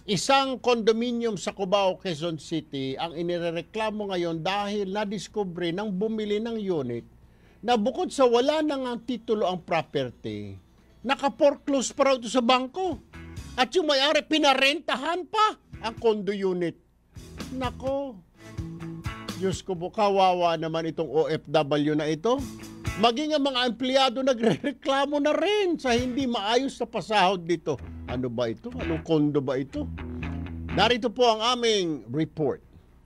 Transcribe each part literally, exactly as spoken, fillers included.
Isang condominium sa Cubao, Quezon City ang inireklamo ngayon dahil nadiskubre ng bumili ng unit na bukod sa wala nang ang titulo ang property, naka-foreclose pa raw ito sa bangko. At yung may-ari, pinarentahan pa ang condo unit. Nako, Diyos ko po, kawawa naman itong O F W na ito. Maging ang mga empleyado nagre-reklamo na rin sa hindi maayos na pasahod dito. Ano ba ito? Anong kondo ba ito? Narito po ang aming report.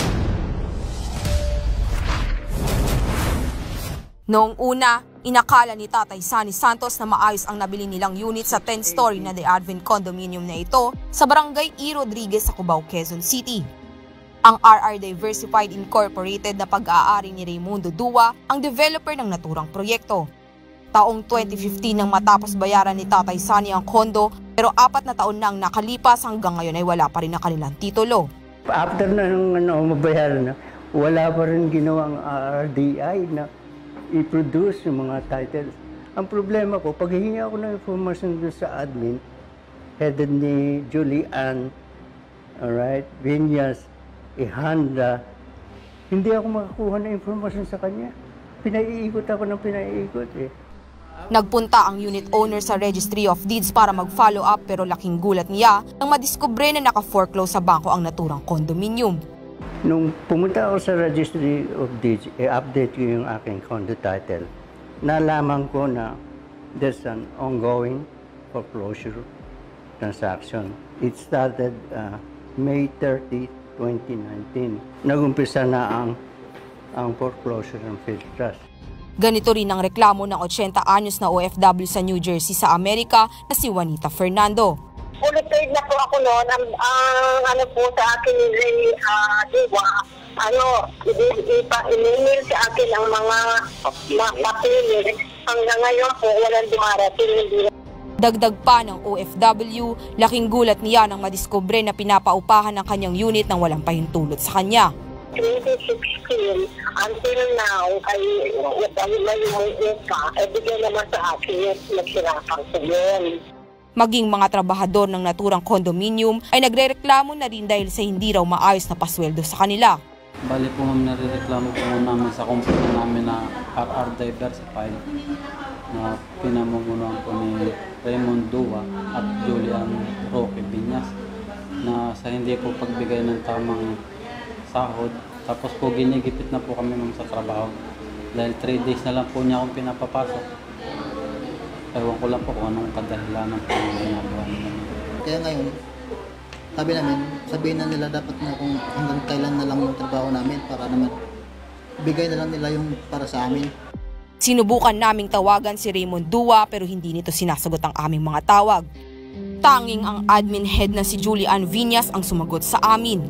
Noong una, inakala ni Tatay Sunny Santos na maayos ang nabili nilang unit sa ten-story na The Advent condominium na ito sa Barangay E. Rodriguez sa Cubao, Quezon City. Ang R R Diversified Incorporated na pag-aari ni Raymundo Dua ang developer ng naturang proyekto. Taong twenty fifteen nang matapos bayaran ni Tatay Sunny ang kondo, pero apat na taon na ang nakalipas hanggang ngayon ay wala pa rin ang kanilang titulo. After na nung ano, mabayaran na, wala pa rin ginawang R R D I na i-produce yung mga titles. Ang problema ko, pag hihingi ako ng information doon sa admin, headed ni Julie Ann, alright, Vinyas, Ihanda, hindi ako makakuha ng informasyon sa kanya. Pinaiikot ako ng pinaiikot eh. Nagpunta ang unit owner sa Registry of Deeds para mag-follow up pero laking gulat niya nang madiskubre na naka-foreclose sa bangko ang naturang condominium. Nung pumunta ako sa Registry of Deeds, i-update ko yung aking condo title. Nalaman ko na there's an ongoing foreclosure transaction. It started uh, May thirtieth, twenty nineteen. Nag-umpisa na ang, ang foreclosure ng Field Trust. Ganito rin ang reklamo ng eighty anyos na O F W sa New Jersey sa Amerika na si Juanita Fernando. Fully na po ako noon. Ang, ang ano po sa akin ni uh, Diwa, ano, i-email sa akin ang mga mapili. Hanggang ngayon po, walang dumarating. Dagdag pa ng O F W, laking gulat niya nang madiskubre na pinapaupahan ng kanyang unit nang walang pahintulot sa kanya. twenty sixteen until now ay dahil may umuwi ka, ay bigyan naman sa akin nagsirapang sa yun. Maging mga trabahador ng naturang condominium ay nagrereklamo na rin dahil sa hindi raw maayos na pasweldo sa kanila. Bali po ma'am, nare-reklamo po namin sa kumpanya namin na R R Diversified na pinamumunuan po ni Raymond Dua at Julian Roque Vinyas na sa hindi po pagbigay ng tamang sahod. Tapos po ginigipit na po kami ma'am sa trabaho dahil three days na lang po niya akong pinapapasok. Ewan ko lang po kung anong kadahilanan po ang ginagawa nila. Kaya ngayon, sabi namin, sabihin na nila dapat na kung hanggang kailan na lang yung trabaho namin para naman bigay na lang nila yung para sa amin. Sinubukan naming tawagan si Raymond Dua pero hindi nito sinasagot ang aming mga tawag. Tanging ang admin head na si Julian Vinyas ang sumagot sa amin.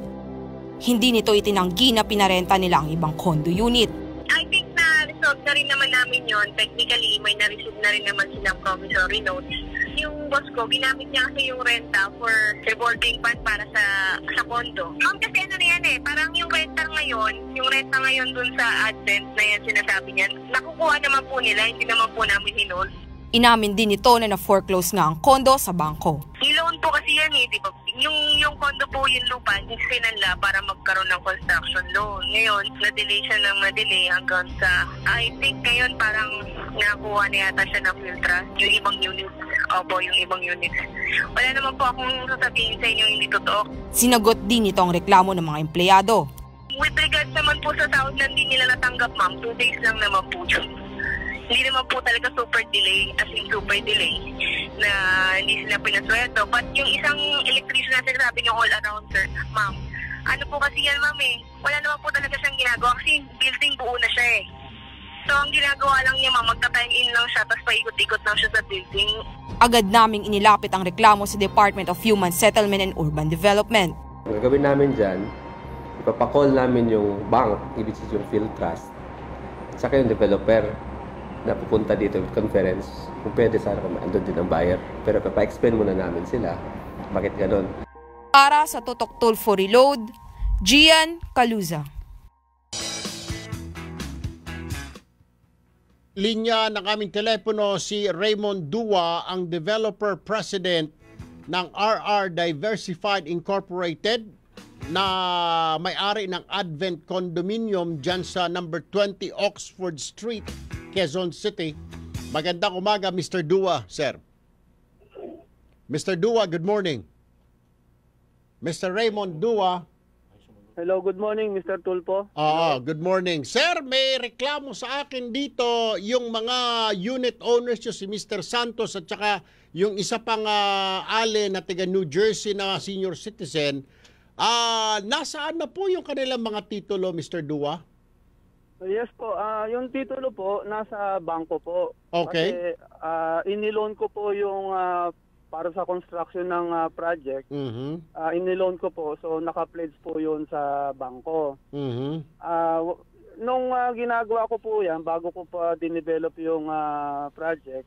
Hindi nito itinanggi na pinarenta nila ang ibang condo unit. I think na resolve na rin naman namin yon. Technically, may na-receive na rin naman silang promissory notes. Yung boss ko, ginamit niya kasi yung renta for revolving fund para sa sa condo. Um, kasi ano na yan eh, parang yung renta ngayon, yung renta ngayon dun sa Advent na yan sinasabi niyan, nakukuha naman po nila, hindi naman po namin hinol. Inamin din ito na na-foreclose nga ang kondo sa bangko. I-loan po kasi yan eh, di ba? Yung, yung condo po yung lupa, sinanla para magkaroon ng construction loan. Ngayon, na-delay siya ng na-delay hanggang sa, I think ngayon parang nakuha na yata siya ng Field Trust, yung ibang unit. Opo, yung ibang unit. Wala naman po akong sasabihin sa inyo hindi totoo. Sinagot din ito ang reklamo ng mga empleyado. With regards naman po sa sahod na hindi nila natanggap ma'am, two days lang naman po yun. Hindi naman po talaga super delay, as in super delay, na hindi sila pinasweldo. But yung isang electrician na sinasabi niyo all around, sir, ma'am, ano po kasi yan, ma'am eh, wala naman po talaga siyang ginagawa kasi building buo na siya eh. So ang ginagawa lang niya, ma'am, magta-time in lang siya, tapos paikot-ikot lang siya sa building. Agad naming inilapit ang reklamo sa Department of Human Settlement and Urban Development. Ang gagawin namin dyan, ipapakall namin yung bank, ibig sabihin yung Field Trust, at saka yung developer na pupunta dito with conference, kung pwede sana kung andun din ang buyer. Pero papa-explain muna namin sila, bakit ganon. Para sa Tutok Tulfo Reload, Gian Caluza. Linya ng aming telepono si Raymond Dua, ang developer president ng R R Diversified Incorporated na may-ari ng Advent Condominium dyan sa number twenty Oxford Street, Quezon City. Magandang umaga, Mister Dua, sir. Mister Dua, good morning. Mister Raymond Dua. Hello, good morning, Mister Tulpo. Oo, good morning. Sir, may reklamo sa akin dito yung mga unit owners nyo, si Mister Santos at saka yung isa pang uh, ale na taga New Jersey na senior citizen. Ah, uh, nasaan na po yung kanilang mga titulo, Mister Dua? Yes po, uh, yung titulo po nasa bangko po. Okay. Kasi uh, iniloan ko po yung uh, para sa construction ng uh, project. Mhm. Uh, iniloan ko po, so naka-pledge po yun sa bangko. Mhm. Uh, nung uh, ginagawa ko po yan, bago ko pa dinevelop yung uh, project,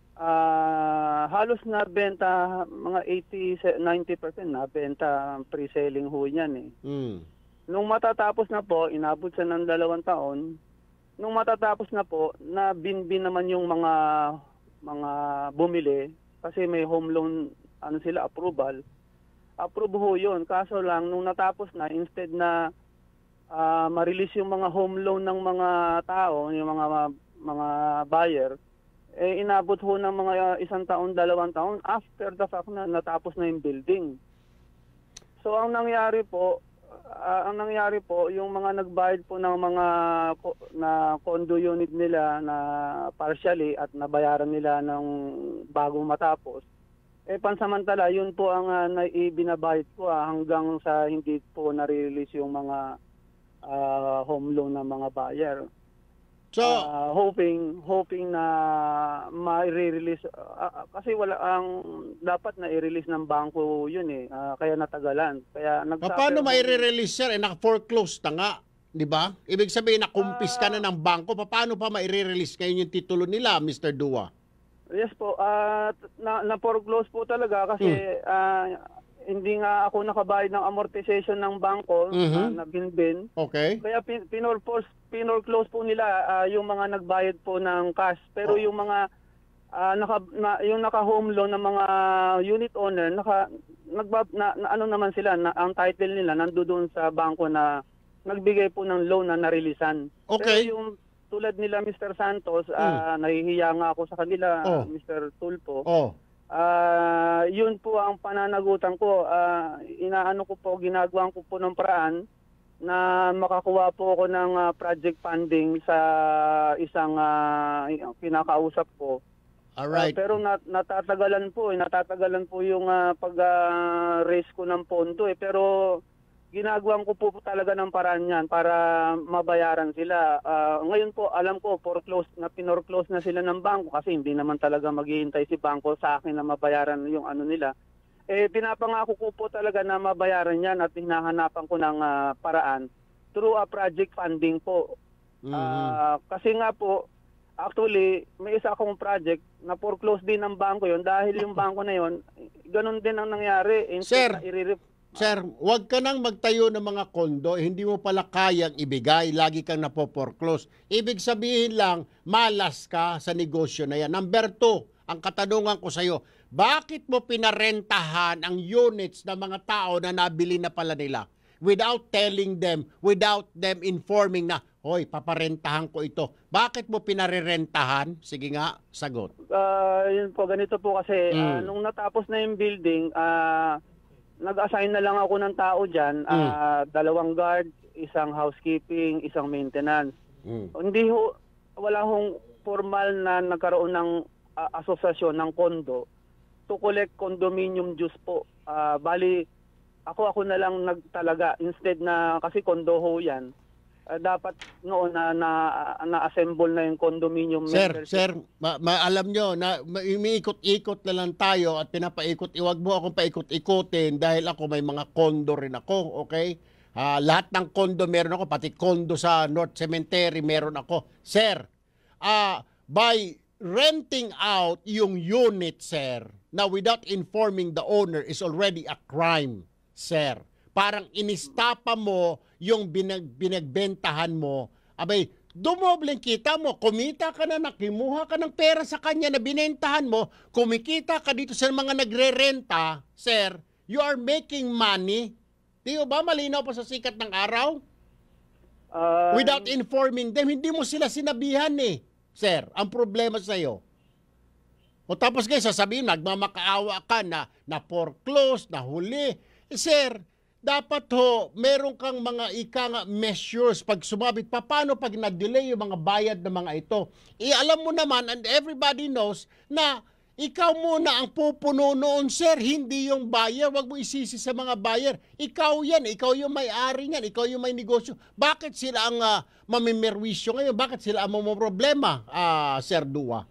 Uh, halos na benta mga eighty to ninety percent na benta pre-selling ho yan eh. Mm. Nung matatapos na po, inabot sa ng dalawang taon. Nung matatapos na po, na binbin naman yung mga mga bumili kasi may home loan ano sila approval. Approve ho yun. Kaso lang nung natapos na, instead na uh, ma-release yung mga home loan ng mga tao, yung mga mga buyer, eh inabot ho ng mga isang taon, dalawang taon after the fact na natapos na yung building. So ang nangyari po, uh, ang nangyari po, yung mga nagbayad po ng mga na condo unit nila na partially at nabayaran nila ng bagong matapos, eh pansamantala yun po ang uh, naibinabayad ko uh, hanggang sa hindi po na-release yung mga uh, home loan ng mga buyer. So, uh, hoping hoping na ma-release uh, kasi wala ang dapat na i-release ng bangko yun eh uh, kaya natagalan. Kaya nagsabi paano mai-release sir? Eh, naka-foreclose na nga, di ba? Ibig sabihin nakumpis ka uh, na ng bangko, paano pa mai-release ngayon yung titulo nila, Mister Dua? Yes po, uh, na, na-foreclose po talaga kasi hmm. uh, hindi nga ako nakabayad ng amortization ng bangko mm-hmm. uh, na binbin. Okay. Kaya pin pinorforce pinorclose po nila uh, yung mga nagbayad po ng cash. Pero oh. yung mga uh, naka na, yung naka-home loan ng mga unit owner, naka nagba, na, na, ano naman sila, na, ang title nila nandoon sa bangko na nagbigay po ng loan na narilisan. Okay. Pero yung tulad nila Mister Santos, mm. uh, nahihiya nga ako sa kanila, oh. Mister Tulpo. Oh. Uh, yun po ang pananagutan ko. Uh, inaano ko po, ginagawa ko po ng paraan na makakuha po ako ng uh, project funding sa isang uh, pinakausap ko. Alright. Uh, pero nat natatagalan po, eh, natatagalan po yung uh, pag-raise uh, ko ng pondo eh. Pero ginagawa ko po talaga ng paraan yan para mabayaran sila. Uh, ngayon po, alam ko, foreclose, na pinorclose na sila ng bangko kasi hindi naman talaga maghihintay si bangko sa akin na mabayaran yung ano nila. Eh, pinapangako ko po talaga na mabayaran yan at hinahanapan ko ng uh, paraan through a project funding po. Mm-hmm. uh, kasi nga po, actually, may isa akong project na foreclose din ng bangko yon dahil yung bangko na yon, ganun din ang nangyari. Sir, na i-re- Sir, huwag ka nang magtayo ng mga kondo, hindi mo pala kayang ibigay, lagi kang napo-foreclose. Ibig sabihin lang, malas ka sa negosyo na yan. Number two, ang katanungan ko sa iyo, bakit mo pinarentahan ang units ng mga tao na nabili na pala nila without telling them, without them informing na, hoy, paparentahan ko ito. Bakit mo pinarerentahan? Sige nga, sagot. Uh, yun po, ganito po kasi, mm. uh, nung natapos na yung building, ah, uh, nag-assign na lang ako ng tao dyan, mm. uh, dalawang guard, isang housekeeping, isang maintenance. Mm. Hindi ho, wala hong formal na nagkaroon ng uh, asosasyon ng kondo to collect condominium dues po. Uh, bali, ako ako na lang nagtalaga instead na, kasi kondo ho yan, uh, dapat noon na, na, na-assemble na yung condominium sir, membership. Sir, ma, ma, alam nyo, na, umiikot-ikot na lang tayo at pinapaikot, iwag mo akong paikot-ikutin dahil ako may mga kondo rin ako, okay? Uh, lahat ng kondo meron ako, pati kondo sa North Cemetery meron ako. Sir, uh, by renting out yung unit, sir, na without informing the owner is already a crime, sir. Parang inistapa mo yung binag, binagbentahan mo, abay, dumoble ang kita mo, kumita ka na, nakimuha ka ng pera sa kanya na binentahan mo, kumikita ka dito sa mga nagre-renta, sir, you are making money. Di ba malinaw pa sa sikat ng araw? Ah, Without informing them, hindi mo sila sinabihan eh. Sir, ang problema sa'yo. O tapos guys, sasabihin, nagmamakaawa ka na, na foreclose, na huli. Eh, sir, dapat ho, meron kang mga ika measures pag sumabit. Paano pag na-delay yung mga bayad ng mga ito? E, alam mo naman, and everybody knows, na ikaw muna ang pupuno noon, sir, hindi yung buyer. Huwag mo isisi sa mga buyer. Ikaw yan, ikaw yung may-ari yan, ikaw yung may negosyo. Bakit sila ang uh, mamimerwisyo ngayon? Bakit sila ang problema, uh, Sir Dua?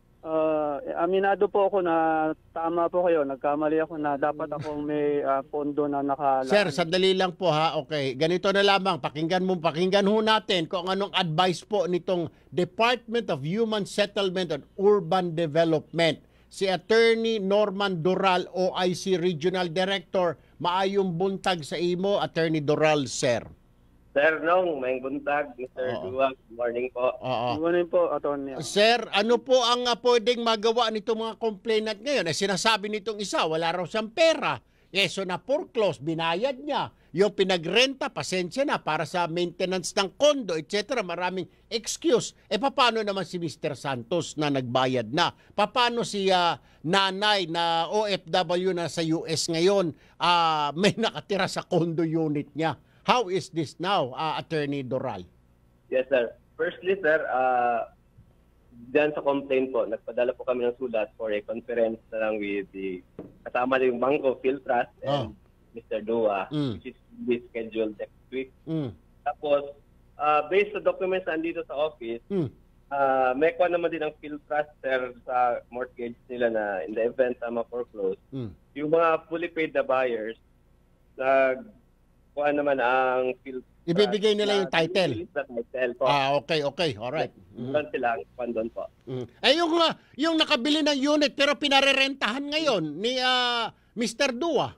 ah, aminado po ako na tama po kayo. Nagkamali ako na dapat akong may ah, pondo na nakalaan. Sir, sandali lang po ha. Okay, ganito na lamang. Pakinggan mo, pakinggan ho natin kung anong advice po nitong Department of Human Settlement and Urban Development. Si Attorney Norman Doral, O I C Regional Director. Maayong buntag sa imo, Attorney Doral, sir. Sir Nong, may buntag, Mister Oo. Duwag, good morning po. Oo. Ganun po, Atty. Sir, ano po ang uh, pwedeng magawa nitong mga complainant ngayon? Eh, sinasabi nitong isa, wala raw siyang pera. Eh, so na foreclose, binayad niya. Yung pinagrenta, pasensya na para sa maintenance ng kondo, et cetera. Maraming excuse. Eh, paano naman si Mister Santos na nagbayad na? Paano si uh, nanay na O F W na sa U S ngayon, uh, may nakatira sa condo unit niya? How is this now, uh, Attorney Doral? Yes, sir. Firstly, sir, uh, dyan sa complaint po, nagpadala po kami ng sulat for a conference na lang with the kasama yung Bangko, Philtrust, and Mister Dua, Mm. which is be scheduled next week. Mm. Tapos, uh, based sa documents na andito sa office, Mm. uh, may kuha naman din ang Philtrust, sir, sa mortgage nila na in the event na ma-foreclose. Mm. Yung mga fully paid na buyers, nag kuha naman ang Philtrust. Ibibigay nila na- yung title. Sa title po. Ah, okay, okay. Alright. Mm. Doon sila ang pandon po. Mm. Eh, yung, uh, yung nakabili ng unit pero pinarerentahan ngayon ni uh, Mister Dua.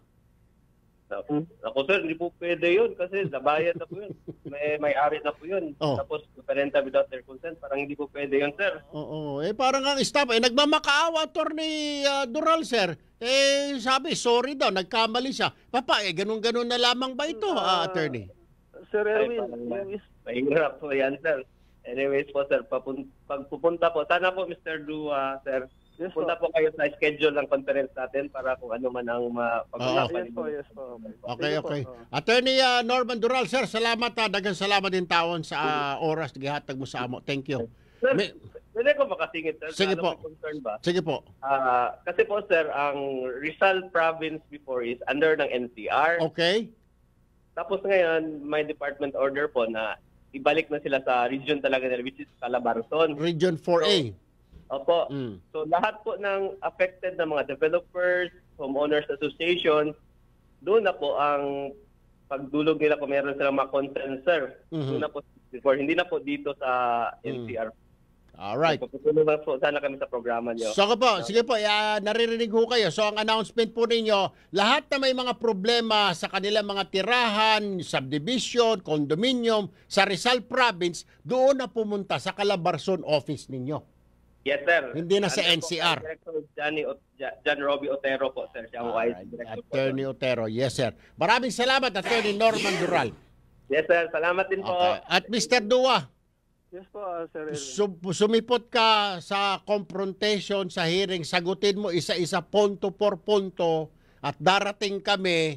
Ako, ako sir, hindi po pwede yun kasi nabayad na po yun. May may-ari na po yun. Oh. Tapos parenta without their consent, parang hindi po pwede yun, sir. Oo, eh parang ang staff, eh nagmamakaawa Attorney uh, Doral, sir. Eh sabi, sorry daw, nagkamali siya. Papa, eh ganun-ganun na lamang ba ito, uh, Attorney? Sir Ay, Erwin, parang yung is- mahirap po yan, sir. Anyways po, sir, papun- pag pupunta po, sana po, Mister Dua, sir, yes punta po. po kayo sa schedule ng conference natin para kung ano man ang mapag-usapan. Yes po, yes po. Okay, Sige po, okay. oh. Attorney uh, Norman Doral, sir, salamat ha. Dagang salamat din tawon sa uh, oras na gihatag mo sa amo. Thank you. Sir, May- pwede ko makasingit, sir? Sige Ano po. may concern ba? Sige po. Ah, kasi po, sir, ang Rizal Province before is under ng N C R. Okay? Tapos ngayon, may department order po na ibalik na sila sa region talaga nila, which is Calabarzon. Region four A. Opo. Mm. So lahat po ng affected na mga developers, homeowners association, doon na po ang pagdulog nila kung meron silang mga consent, sir. Mhm. Doon na po before, hindi na po dito sa N C R. Alright. Pagpapatuloy na po sana kami sa programa niyo. So po, sige po, uh, naririnig ho kayo. So ang announcement po ninyo, lahat na may mga problema sa kanilang mga tirahan, subdivision, condominium, sa Rizal Province, doon na pumunta sa Calabarzon office ninyo. Yes, sir. Hindi na sa Under N po C R. kay Director Johnny O- Ja- John Robbie Otero po, sir. Siya ang Alright. wise director po. Attorney Otero, yes sir. Maraming salamat, Attorney Norman Dural. Yes, sir. Salamat din po. Okay. At Mister Dua, Yes po, ah, Sir Erwin. sum- sumipot ka sa confrontation, sa hearing, sagutin mo isa-isa, punto por punto, at darating kami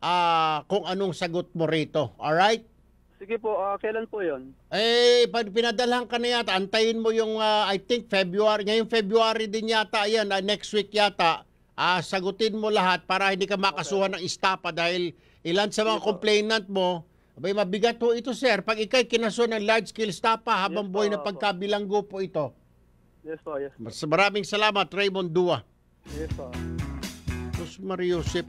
ah, kung anong sagot mo rito. Alright? Sige po, ah, kailan po yon? Eh, pag pinadalhan ka na yata, antayin mo yung, ah, I think, February. Ngayong February din yata yan, ah, next week yata. Ah, sagutin mo lahat para hindi ka makasuhan ng istapa dahil ilan sa mga complainant mo, abay, mabigat ho ito, sir. Pag ikay kinasuhan ng large-scale istapa habang Yes, buhay po, ng pagkabilanggo po ito. Yes po, yes. Mas maraming salamat, Raymond Dua. Yes po. Tapos Mariusip,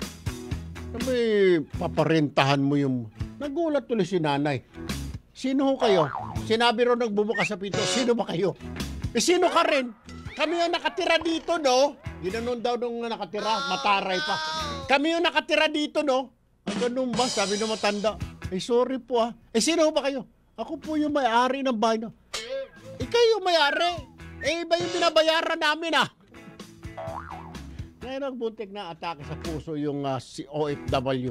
may paparentahan mo yung... Nagulat tuloy si nanay. Sino ho kayo? Sinabi ro nagbubukas sa pinto, sino ba kayo? Eh sino ka rin? Kami yung nakatira dito, no? Ginanon daw nung nakatira, mataray pa. Kami yung nakatira dito, no? Ang ganun ba? Sabi ng matanda. Eh sorry po ah. Eh sino ba kayo? Ako po yung may-ari ng bahay na. Ikaw yung may-ari. Eh, iba yung binabayaran namin ah. Ngayon ang buntik na atake sa puso yung uh, si O F W.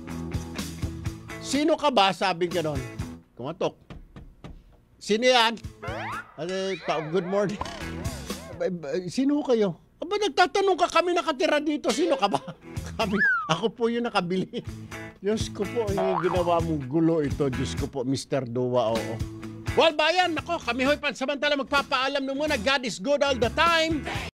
Sino ka ba? Sabi ka nun. Kumatok. Sino yan? Ano, good morning. Sino kayo? Aba, nagtatanong ka, kami nakatira dito. Sino ka ba? Kami, ako po yung nakabili. Diyos ko po, yung ginawa mong gulo ito. Diyos ko po, Mister Dua, oo. Well, bayan, ako, kami ho'y pansamantala magpapaalam nung muna. God is good all the time.